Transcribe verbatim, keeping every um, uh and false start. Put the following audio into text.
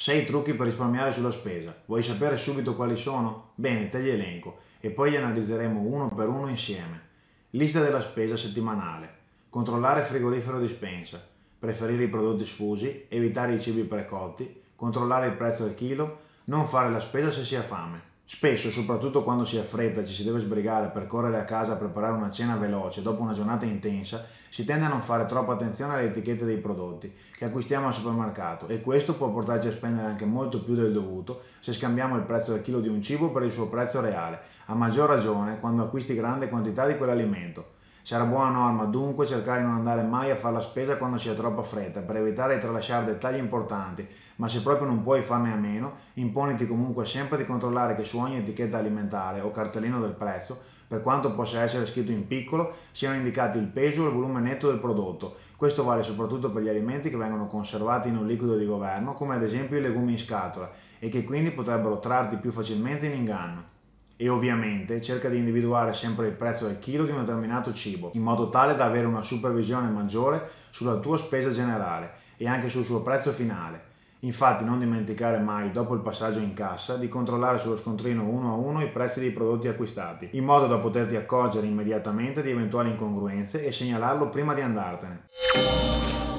sei trucchi per risparmiare sulla spesa. Vuoi sapere subito quali sono? Bene, te li elenco e poi li analizzeremo uno per uno insieme. Lista della spesa settimanale. Controllare il frigorifero di dispensa. Preferire i prodotti sfusi. Evitare i cibi precotti. Controllare il prezzo al chilo. Non fare la spesa se si ha fame. Spesso, soprattutto quando si ha fretta e ci si deve sbrigare per correre a casa a preparare una cena veloce dopo una giornata intensa, si tende a non fare troppa attenzione alle etichette dei prodotti che acquistiamo al supermercato e questo può portarci a spendere anche molto più del dovuto se scambiamo il prezzo del chilo di un cibo per il suo prezzo reale, a maggior ragione quando acquisti grande quantità di quell'alimento. Sarà buona norma dunque cercare di non andare mai a fare la spesa quando si ha troppa fretta per evitare di tralasciare dettagli importanti, ma se proprio non puoi farne a meno, imponiti comunque sempre di controllare che su ogni etichetta alimentare o cartellino del prezzo, per quanto possa essere scritto in piccolo, siano indicati il peso e il volume netto del prodotto. Questo vale soprattutto per gli alimenti che vengono conservati in un liquido di governo, come ad esempio i legumi in scatola, e che quindi potrebbero trarti più facilmente in inganno. E ovviamente cerca di individuare sempre il prezzo del chilo di un determinato cibo, in modo tale da avere una supervisione maggiore sulla tua spesa generale e anche sul suo prezzo finale. Infatti non dimenticare mai, dopo il passaggio in cassa, di controllare sullo scontrino uno a uno i prezzi dei prodotti acquistati, in modo da poterti accorgere immediatamente di eventuali incongruenze e segnalarlo prima di andartene.